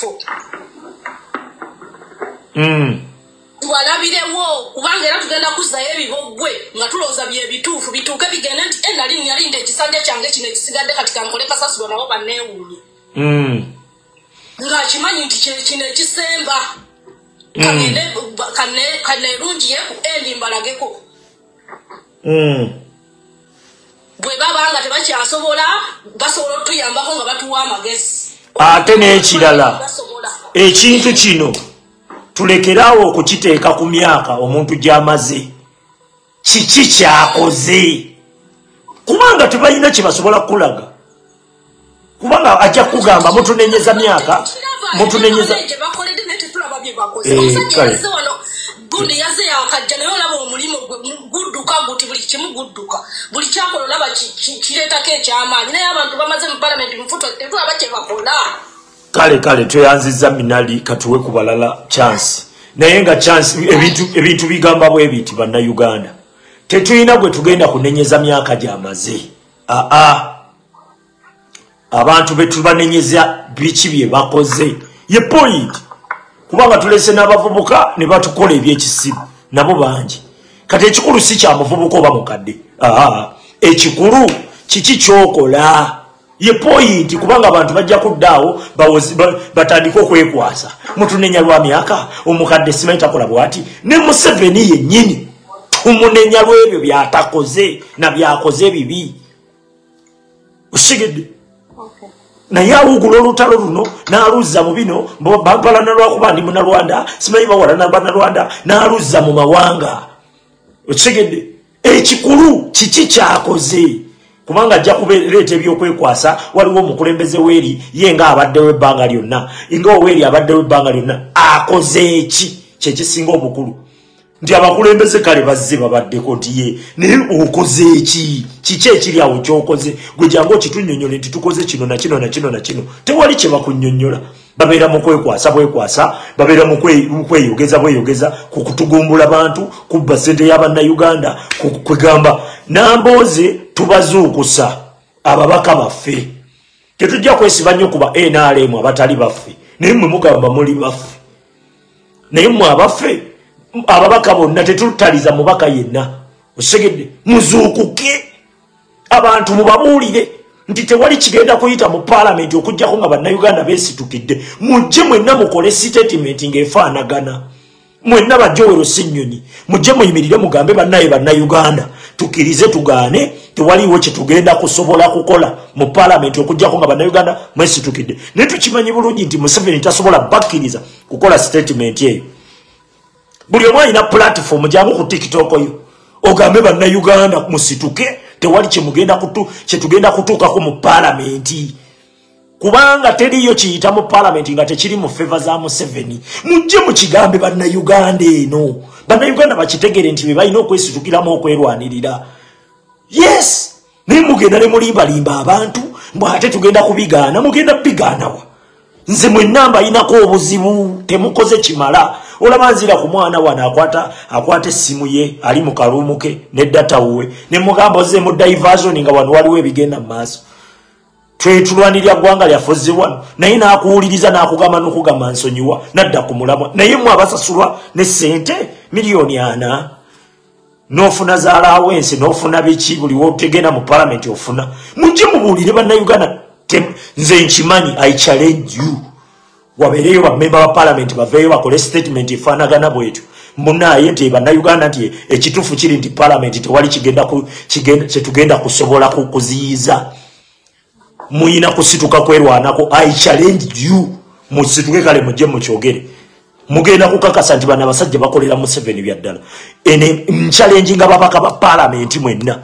kifo walabirewo kubanga era tugenda kuzzayo ebibogwe nga tulowooza bye bituufu bituuke bigende nti nali nalinde ekisanja kyange kino ekisigadde kati kankole kasasula nabo banneewuunye ng'akimanyi nti kino ekisemba kaneerungiyeku endi mbalageko bwe baba nga tebakyasobola basobola otuyambako nga batuwa amagezi ate n'ekirala ekintu kino tulekerawo okukiteeka ku myaka omuntu gy'amaze kiki kyakoze kubanga tebalina kye basobola kukulaga kubanga ajja kugamba mutunenyeza myaka mutunenyeza gundi yaze yakajja naye olaba omulimu gudduka guti buli kimu gudduka buli kyakola olaba kireetako ekyamaanyi naye abantu bamaze mu palamenti mufuto tetulaba kye bakola kale tweyanziza minali katuwe ku balala chance naye nga chance ebintu bigamba bwe biti bannayuganda tetulina gwe tugenda kunenyeza myaka gy'amaze abantu betubanenyeza biki bye bakoze ye point kubanga tulese n'abavubuka ne batukola ebyekisibu nabo bangi kati ekikulu si kya muvubuka oba mukadde ekikulu kiki kyokola ye point kubanga abantu bajja kuddaawo batandika okwekwasa mutunenya lwa myaka omukadde simanyi takola bwati ne Museveni yennyini tumunenya lw'ebyo byatakoze na byakoze bibi osigedde naye awugula olutalo luno n'aluzza mu bino bampalana lwakuba ndi munalwanda simanyi bawalana banalwanda n'aluzza mu mawanga okitegedde ekikulu kiki kyakoze kubanga ajja kubeereeta ebyokwekwasa waliwo omukulembeze weeri ye nga abaddewo ebbanga lyonna nga oweeri abaddewo ebbanga lyonna akoze eki kyekisinga obukulu nti abakulembeze kale bazze babaddeko nti ye naye okoze eki kiki ekiri awo kyokoze gwe jangu okitunyonyole nti tukoze kino na kino na kino na kino tewali kye bakunyonyola babeera mu kwekwasa bwekwasa babeera mu kweyogeza bweyogeza ku kutugumbula bantu kubba ssente y'abannayuganda kwegamba nambooze tubazuukusa ababaka baffe tetujja kwesiba nnyo kuba NRM abatali baffe naye mmwe mugamba muli baffe naye mmwe abaffe ababaka bonna tetutaliza mubaka yenna osegedde muzuukuke abantu mubabuulire nti tewali kigenda kuyita mu palamenti okujjako nga bannayuganda beesitukidde mujje mwenna mukole statement ng'efaanagana mwenna bajjowero Ssenyonyi mujje muyimirire mugambe bannaye bannayuganda tukkirize tugaane tewaliwo kye tugenda kusobola kukola mu palamenti okujjako nga bannayuganda mwesitukidde naye tukimanyi bulungi nti Museveni tasobola bakkiriza kukola statement eyo buli omu alina platform jangu ku TikTok yo ogambe bannayuganda musituke tewali kyetugenda kutuukako mu palamenti kubanga teriyo kiyita mu palamenti nga tekiri mu feva za Museveni mujje mukigambe bannayuganda eno bannayuganda bakitegere nti be balina okwesitukiramu okwerwanirira yes naye mugenda ne mulimbalimba abantu mbw ate tugenda kubigaana mugenda bigaanawa nze mwenna mbayinako obuzibu temukoze kimala olaba nzira ku mwana wano akwata essimu ye ali mu kaluumu ke ne data wuwe ne mugamba ozze mu diversion nga wano waliwo ebigenda mu maaso twetulwanirya ggwanga lyafuzze wano naye n'akuwuliriza n'akugamba n'okugamba nsonyiwa nadda ku mulamwa naye mmwe abasasulwa ne ssente miliyoni 4 n'ofuna zaalaawensi n'ofuna biki buli wotegenda mu palamenti ofuna mujje mubuulire bannayuganda nze nkimanyi I challenge you wabeereyo bammemba ba palamenti baveeyo bakole statement efaanagana bwetyo munaye nti bannayuganda nti ekituufu kiri nti palamenti tewali kyetugenda kusobola kuziyiza muyina kusituka kwerwanako I challenge you musituke kale mujje mukyogere mugenda kukakasa nti bano abasajja bakolera Museveni byaddala ene nchallenge nga babaka ba palamenti mwenna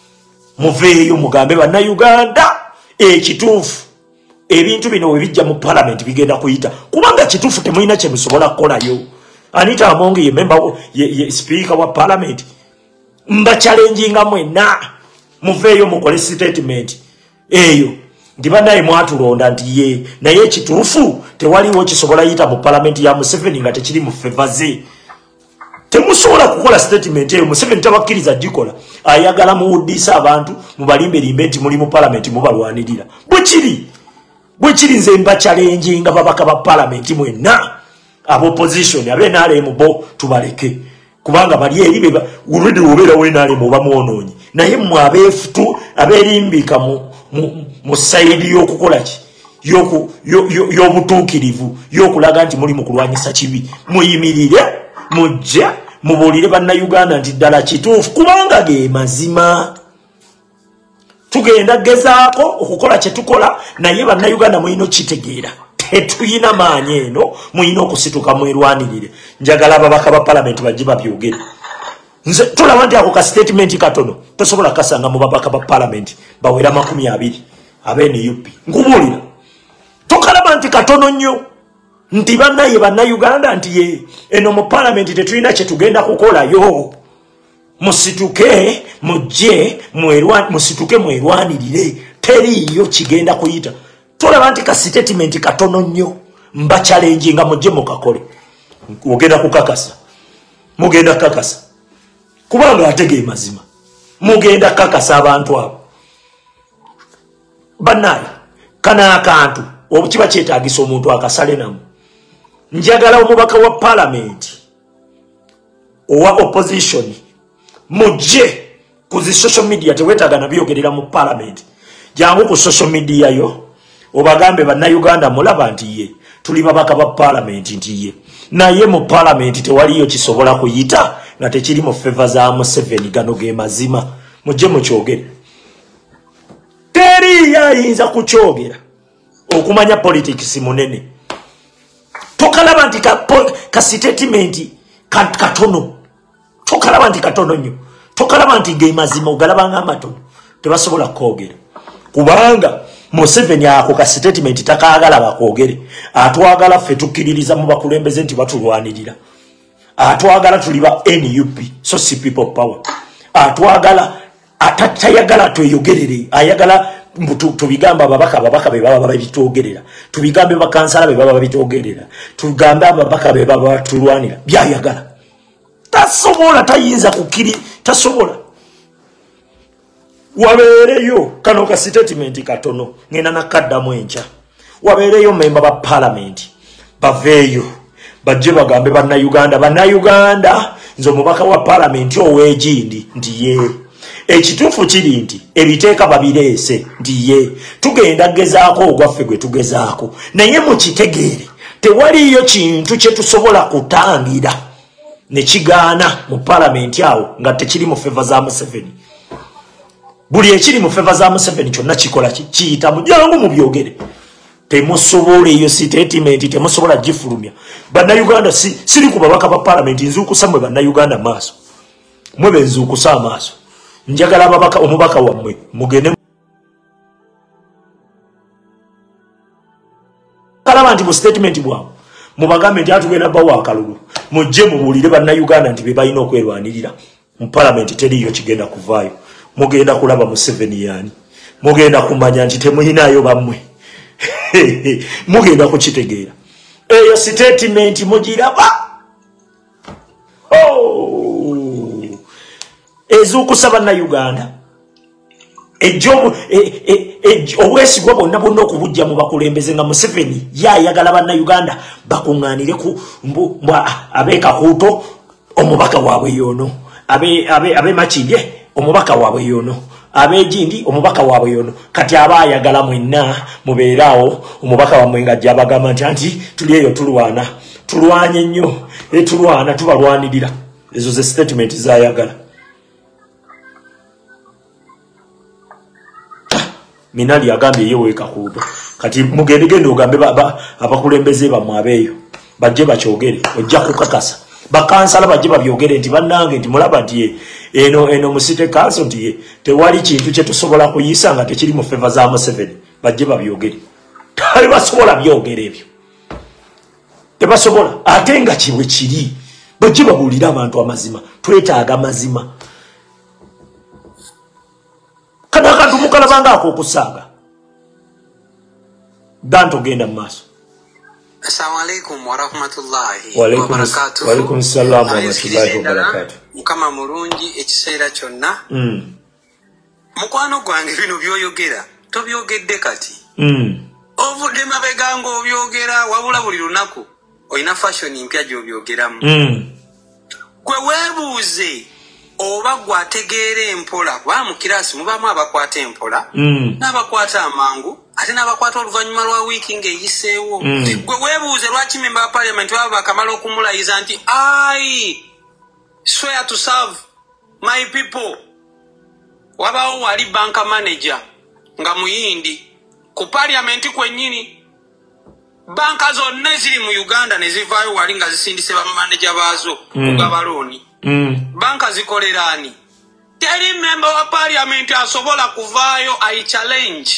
muveeyo mugambe bannayuganda ekituufu ebintu bino we bijja mu palamenti bigenda kuyita kubanga kituufu temulina kye musobola kukolayo Anita Amongi ye member ye speaker wa palamenti mba challenginga mwenna muveeyo mukole statement eyo ndi bannaye mwatulonda nti ye naye ekituufu tewaliwo kisobola yita mu palamenti ya Museveni nga tekiri mu favor ze temusobola kukola statement eyo Museveni tabakkiriza gikola ayagala muwuddisa abantu mubalimberimbe nti muli mu palamenti mubalwanirira bwe kiri bwe kirinze mba challenge nga babaka ba parliament mwenna opposition abenaalemu bo tubaleke kubanga bali eri beba already obera wenaalemu bamuononyi naye mu abeefutu aberimbika mu side y'okukola ki y'obutuukirivu y'okulaga nti muli mu kulwanyisa kibi muyimirire mujje mubuulire bannayuganda nti ddala kituufu kubanga ge mazima tugenda gezaako okukola kye tukola naye bannayuganda muyina okitegeera tetuyina maanyi eno muyina okusituka mwerwanirire njagala ababaka ba palamenti bajje babyogere nze tulaba nti ako ka statement katono tosobola kasanga mu babaka ba palamenti bawera 20 abeNUP nkubuulira tokalaba nti katono nnyo nti bannaye bannayuganda nti ye eno mu palamenti tetulina kye tugenda kukolayo musituke mujje musituke mwerwanirire teriyo kigenda kuyita tulaba nti ka statement katono nnyo mba challenge nga mujje mukakole ogenda kukakasa mugenda kakasa kubanga atege mazima mugenda kakasa abantu abo bannaye kana akantu obukiba kyetaagisa omuntu akasale namu njagala omubaka wa parliament owa opposition mujje ku zi social media tewetaaga nabyogerera mu parliament jangu ku social media yo obagambe bannayuganda mulaba nti ye tuli babaka ba parliament nti ye naye mu parliament tewaliyo kisobola kuyita nga tekiri mu favor za Museveni gano ge mazima mujje mukyogere teri yayinza kukyogera okumanya politics munene tokalaba nti ka statement katono tokalaba nti katono nnyo tokalaba nti ge mazima ogalaba nga amatono tebasobola kwogera kubanga Museveni ako ka statement takaagala bakwogere atwagala ffe tukkiririza mu bakulembeze nti batulwanirira atwagala tuli ba NUP so si people power atwagala atayagala tweyogerere ayagala tubigamba ababaka be baba babitwogerera tubigambe bakansala be baba babitwogerera tugambe ababaka be baba batulwanira byayagala tasobola tayinza kukiri tasobola wabeereyo kano ka statement katono ngena nakaddamu encha wabeereyo memba ba parliament baveeyo bajje bagambe bannayuganda nze omubaka wa parliament ow'egindi nti ye ekituufu kiri nti ebiteeka babireese nti ye tugenda gezaako ogwaffe gwe tugezaako naye mukitegeere tewaliyo kintu kye tusobola kutangira ne kigaana mu parliament awo nga tekiri mu favor za Museveni buli ekiri mu favor za Museveni kyonna kikola kiyita mujangu mu byogere temusobola eyo statement temusobola gifulumya bannayuganda siri ku babaka ba parliament nzuukusa mwe bannayuganda maaso mwe benzuukusa amaaso njagala ababaka omubaka wammwe mugende kalaba nti mu statement bwamu mubagambe nti atugenda bawa akalulu mujje mubuulire bannayuganda nti be balina okwerwanirira mu parliament teriyo kigenda kuvaayo mugenda kulaba Museveni yani mugenda kumanya nti temuyinayo bammwe mugenda kukitegeera eyo statement mugiraba ezuukusa bannayuganda obwesigwa bonna bonna okubujja mu bakulembeze nga Museveni yayagala bannayuganda bakuŋŋaanire ku ab'ekakuuto omubaka waabwe yono abe Makindye omubaka waabwe yono ab'egindi omubaka waabwe yono kati aba ayagala mwenna mubeeraawo omubaka wammwe nga ajja abagamba nti tuli eyo tulwanye nnyo tulwana tubalwanirira ezo ze statement zayagala Minali agambye yeweeka kuuto kati mugendegende ogambe abakulembeze bamwe abeeyo bajje bakyogere ojja kukakasa bakansala bajje babyogere nti bannange nti mulaba nti eno musite council nti tewali kintu kye tusobola kuyisa nga tekiri mu favor za Museveni bajje babyogere tebasobola byogere ebyo tebasobola ate nga kibwe kiri bajje babuulira abantu amazima twetaaga amazima kana kantu mukalabanga akokusanga danto genda mu maaso. Assalamu alaikum wa rahmatullahi wa barakatuh. Wa alaikum assalam wa rahmatullahi wa barakatuh. Mukama mulungi ekiseera kyonna. Mukwano gwange bino byoyogera tobyogedde kati. ovudde mabega ng'obyogera wabula buli lunaku olina fashion mpya gy'obyogeramu. Gwe weebuuze oba gwategeera empola kuba mu kiraasi mubamu abakwata empola n'abakwata amangu ate n'abakwata oluvannyuma lwa wiiki ng'eyiseewo. Gwe weebuuze lwaki memba wa parliament baba bakamala okumulayiza nti I swear to serve my people. Wabaawo wali banka manager nga muyindi ku parliament kwennyini banka zonna eziri mu Uganda ne zivaayo wali nga zisindise bamanager baazo kugaba looni. Banka zikolera ani? Teri member wa parliament asobola kuvaayo I challenge.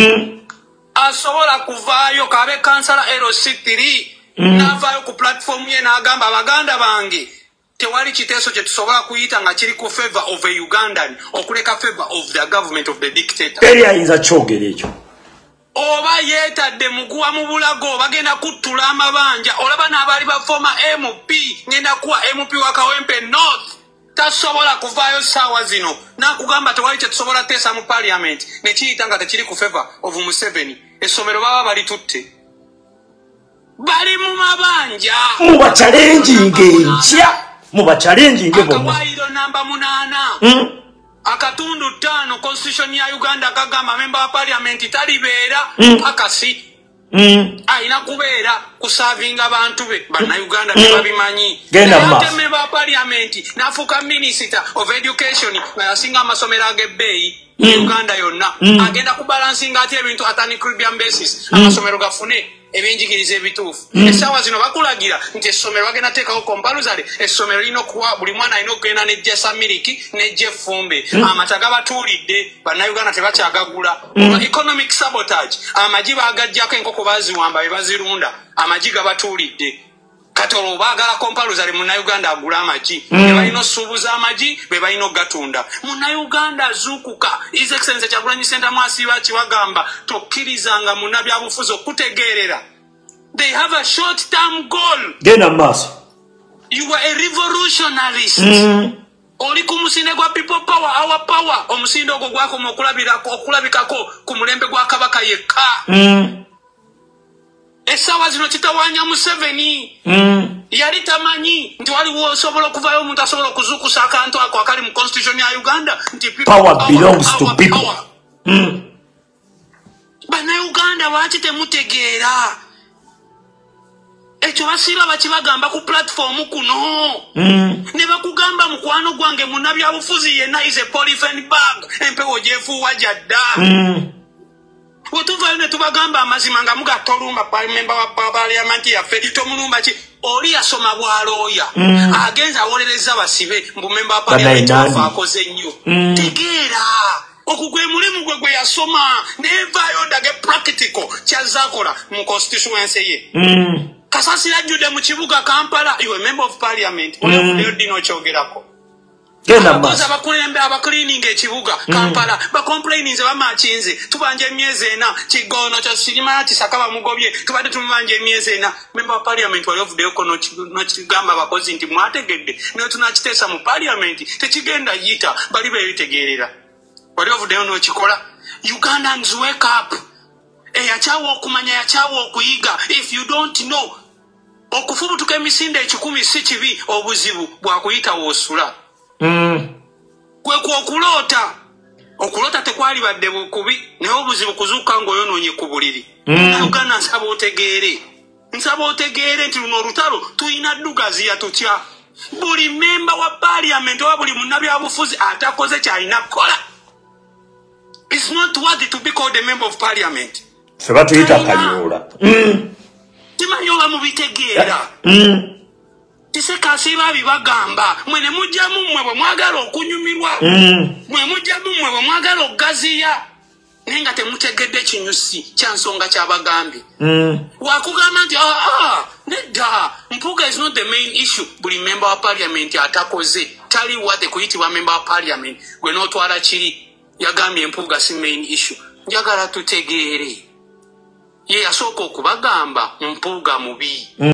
Asobola kuvaayo kabe kansala LC3 n'avaayo ku platform ye n'agamba abaganda bange tewali kiteeso kye tusobola kuyita nga kiri ku favor of a Ugandan okuleka favor of the government of the dictator. Teri ayinza kyogera ekyo. Oba yeetadde muguwa mu bulago bagenda kuttula amabanja olaba n'abaali bafoma MP ngenda kuwa MP wa Kawempe North tasobola kuvaayo ssaawa zino n'akugamba tewali kye tusobola teesa mu parliament ne kiyita nga tekiri ku favor of Museveni. Essomero baba balitutte bali mu mabanja muba challenging enkya muba challenging bonna. Akawaayiro namba 8 akatundu 5 constitution ya Uganda kagamba member wa parliament talibeera pakasi ayina kubeera kusavinga abantu be banna Uganda tebabimanyi. Ate member wa parliament n'afuuka minister of education nga yasinga amasomero ag'ebbeeyi Uganda yonna agenda kubalansinga ati ebintu at an equilibrium basis amasomero gafune ebyenjigiriza ebituufu. Essaawa zino bakulagira nti essomero bagenda teekawo compulsory essomero lino kuwa buli mwana alina okugenda n'ejjesa miliki n'ejja effumbe. Amata gabatuulidde bannayuganda tebakyagagula. Economic sabotage amagi baagajjako enkoko baziwamba be bazirunda amagi gabatuulidde. Kati olwo baagala compulsory munnayuganda agula amagi be balina osuubuza amagi be balina ogatunda. Munnayuganda azuukuka His Excellency Kyagulanyi Ssentamu asiiba kibagamba tokkirizanga munnabyabufuzi okutegeerera. They have a short term goal. Genda maaso. You are a revolutionarist. Oli ku musinde gwa people power our power omusinde ogwo gwakoma okulabikako ku mulembe gwa Kabaka yekka. Essaawa zino kitawaanya Museveni yali tamanyi nti waliwo osobola okuvaayo omuntu asobola okuzuukusa akantu ako akali mu constitution ya Uganda nti power belongs to people. Bannayuganda lwaki temutegeera ekyo basiiba bakibagamba ku platform kuno ne bakugamba mukwano gwange munnabyabufuzi yenna is a polyphene bag empewo gyefuuwa gyadda. Wetuvaayo ne tubagamba amazima nga mugatolumba member wa parliament yaffe tomulumba ki oli yasoma bwalooya agenza awolereza basibe mbu member wa parliament waffe akoze nnyo. Tegeera okugwe mulimu gwe yasoma nevaayo ndage practical kyazakola mu constituency ye. Kasasira ajjudde mu kibuga Kampala you a member of parliament olyo dino kyogerako. Abakozi abakulembe abacleaning ekibuga Kampala bacomplaininze bamakinze tubanja emyezi 4 kigono kyo sirima kisakaba mugobye tubadde tumanja emyezi 4 member wa parliament wali ovuddeyo no kigamba abakozi nti mwategedde ne tunakiteesa mu parliament tekigenda yita bali beeritegeerera wali ovuddeyo no kikola. Ugandans wake up. Yakyawa okumanya yakyawa okuyiga. If you don't know okufubutuka emisinde 10 si kibi obuzibu bwakuyita woosula. Kwe okulota tekwali badde bukubi naye obuzibu kuzuuka ng'oyonoonye ku buliri. Uganda nsaba otegeere nti luno olutalo tuyina ddugazi yatutya. Buli member wa parliament oba buli munnabyabufuzi atakoze kyalina kukola. It's not worthy to be called a member of parliament. Ffe batuyita kanyola. Timanyola mubitegeera. Tisekasiba bibagamba mwene mujjamu mmwe bwe mwagala okunyumirwa mwe mujjamu mmwe bwe mwagala okugaziya naye nga temutegedde kinyusi kya nsonga kyabagambye. Wakugamba nti nedda mpuga is not the main issue. Buli member wa parliament atakoze tali wadde kuyitibwa member wa parliament gwe n'otwala kiri yagambye empuga si main issue. Njagala tutegeere ye yasooka okubagamba mpuga mubi.